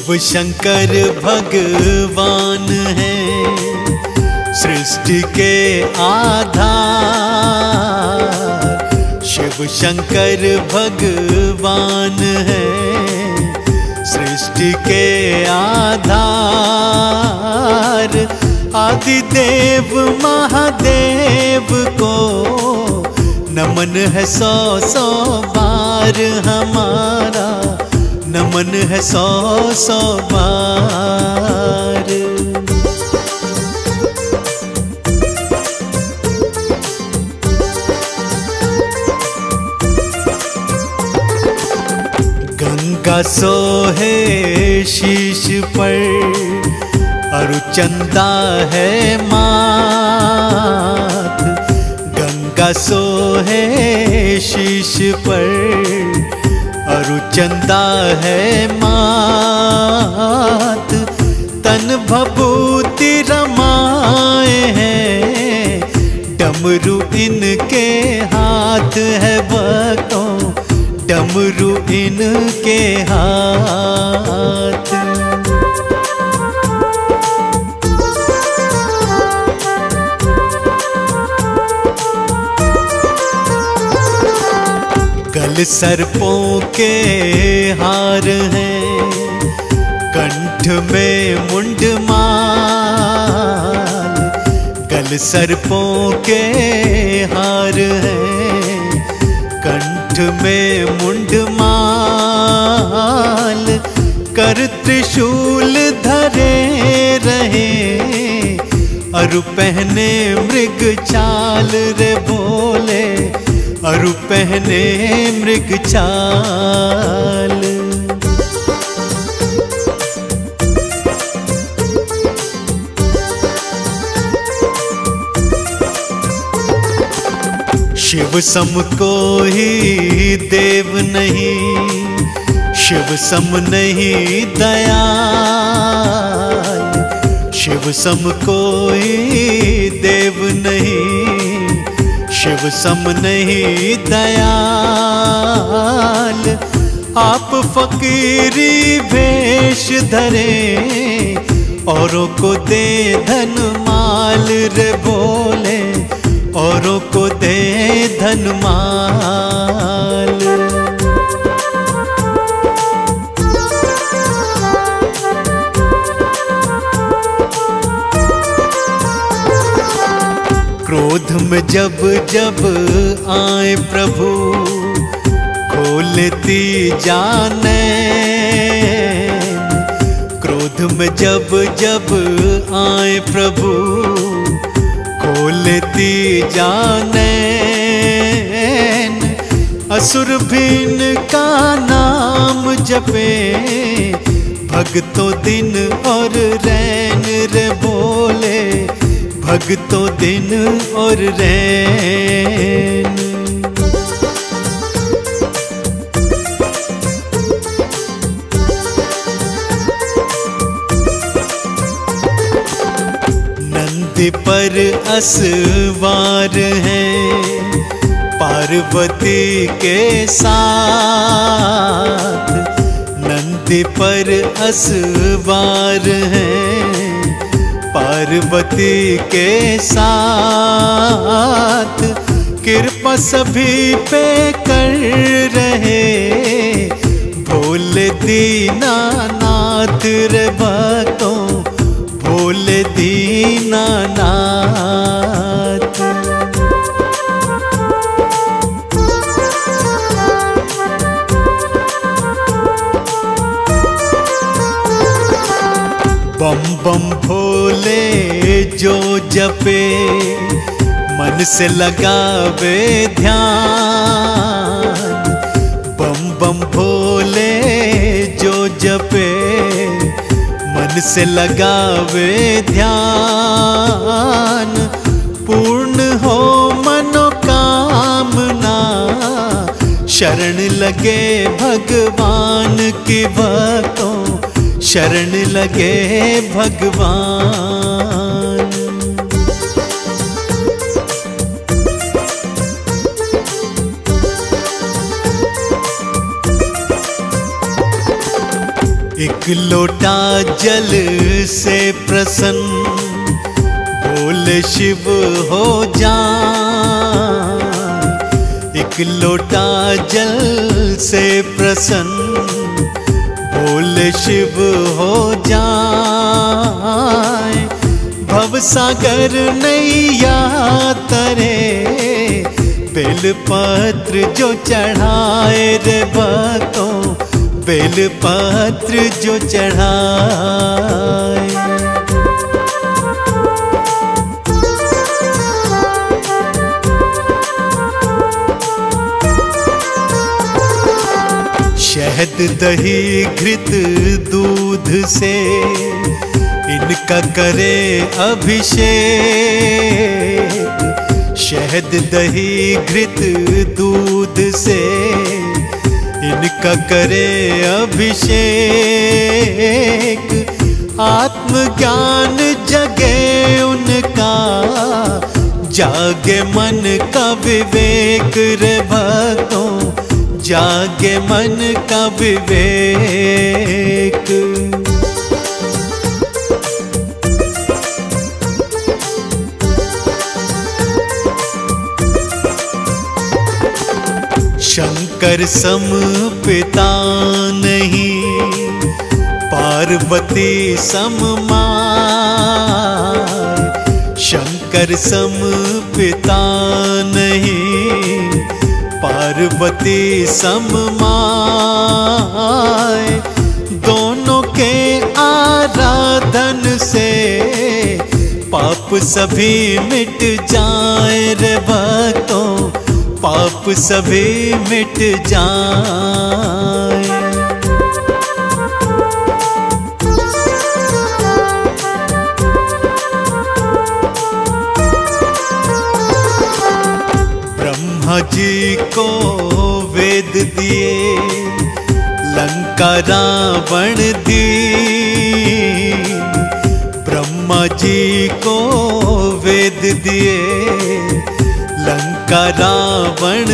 शिव शंकर भगवान हैं सृष्टि के आधार। शिव शंकर भगवान हैं सृष्टि के आधार। आदिदेव महादेव को नमन है 100-100 बार हमारा, नमन है 100-100 बार। गंगा सोहे शीश पर अरु चंदा है माथ। गंगा सोहे शीश पर अरु चंदा है मात। तन भभूति रमाए हैं डमरू इनके हाथ है बको, डमरू इनके हाथ। गल सर्पों के हार हैं, कंठ में मुंडमाल। गल सर्पों के हार हैं, कंठ में मुंडमाल। कर त्रिशूल धरे रहे अरु पहने मृग चाल रे बोले, अरु पहने मृग चाल। शिव सम कोई देव नहीं, शिव सम नहीं दयाल। शिव सम कोई देव नहीं, शिव सम नहीं दयाल। आप फकीरी भेष धरे औरों को दे धन माल रे बोले, औरों को दे धन माल। क्रोध में जब जब आए प्रभु खोलती जाने। क्रोध में जब जब आए प्रभु खोलती जाने। असुर भीन का नाम जपे भगतों दिन और रैन रे बोले, भगतों दिन और रैन। नंदी पर असवार हैं पार्वती के साथ। नंदी पर असवार हैं पार्वती के साथ। कृपा सभी पे कर रहे भोले दीनानाथ रे भक्तों, भोले दीनानाथ। बम बम भोले जो जपे मन से लगावे ध्यान। बम बम भोले जो जपे मन से लगावे ध्यान। पूर्ण हो मनोकामना शरण लगे भगवान की भक्तों, शरण लगे भगवान। एक लोटा जल से प्रसन्न बोले शिव हो जाए। एक लोटा जल से प्रसन्न बोले शिव हो जाए। भव सागर नैया तरे बेलपत्र जो चढ़ाए रे भक्तों, बेलपत्र जो चढ़ाए। शहद दही घृत दूध से इनका करे अभिषेक। शहद दही घृत दूध से इनका करे अभिषेक। आत्मज्ञान जगे उनका, जागे मन का विवेक रे भक्तों, जागे मन का विवेक। शंकर सम पिता नहीं, पार्वती सम माय। शंकर सम पिता नहीं, पार्वती सम माय। दोनों के आराधन से पाप सभी मिट जाए रे भक्तों, पाप सभी मिट जाए। ब्रह्मा जी को वेद दिए, लंका रावण दीन। ब्रह्मा जी को वेद दिए, लंका रावण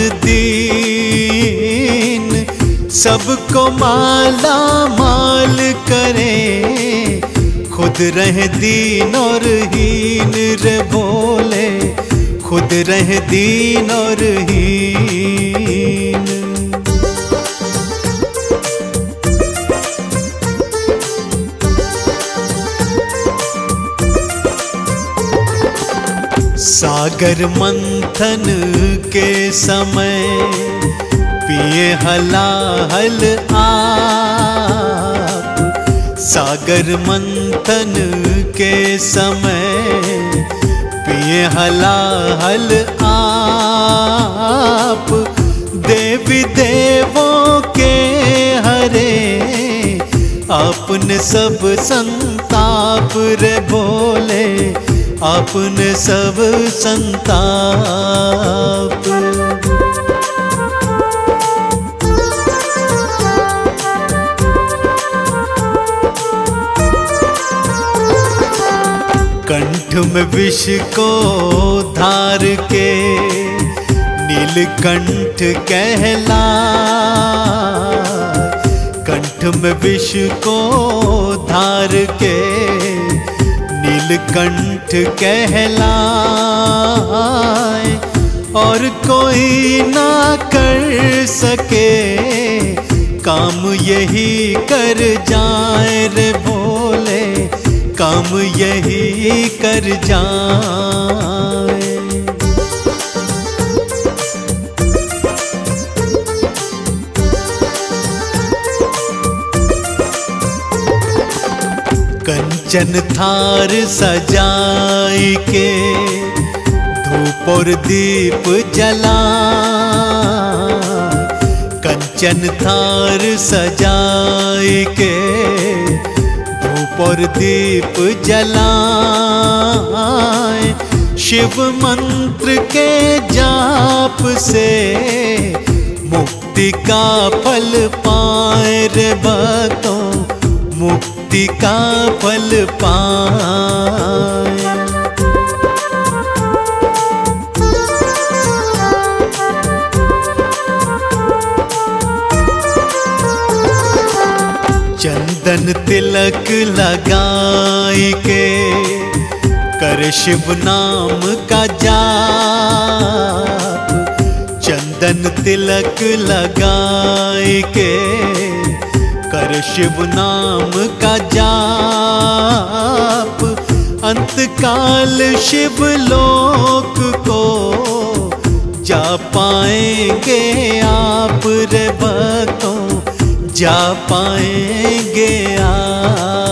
दीन। सबको माला माल करे, खुद रह दीन और हीन रे भोले, खुद रह दीन और हीन। सागर मंथन के समय पिए हलाहल आप। सागर मंथन के समय पिए हलाहल आप। देवी देवों के हरे आपने सब संताप रे भोले, आपने सब संताप। कंठ में विष को धार के नीलकंठ कहला। कंठ में विष को धार के नीलकंठ कहलाए। और कोई ना कर सके काम, यही कर जाए रे भोले, काम यही कर जाए। कंचन थार सजाई के धूप और दीप जला। कंचन थार सजाई के धूप और दीप जलाए। शिव मंत्र के जाप से मुक्ति का फल पाए रे भक्तों, मुक्ति का फल पाए। चंदन चंदन तिलक लगाई के कर शिव नाम का जाप। चंदन तिलक लगाई के कर शिव नाम का जाप। अंतकाल शिवलोक को जा पाएंगे आप रे भक्तों, जा पाएंगे आप।